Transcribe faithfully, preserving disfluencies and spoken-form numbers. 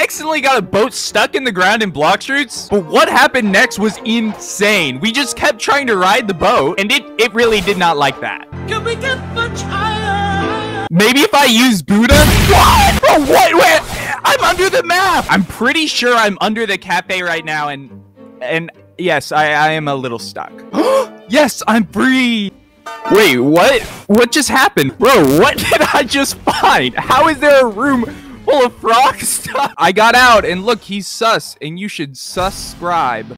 accidentally got a boat stuck in the ground in Blox roots, but what happened next was insane. We just kept trying to ride the boat, and it, it really did not like that. Can we get much higher? Maybe if I use Buddha? What? Oh, what? Where? I'm under the map. I'm pretty sure I'm under the cafe right now, and and yes, I, I am a little stuck. Yes, I'm free. Wait, what? What just happened? Bro, what did I just find? How is there a room full of frog stuff? I got out, and look, he's sus, and you should subscribe.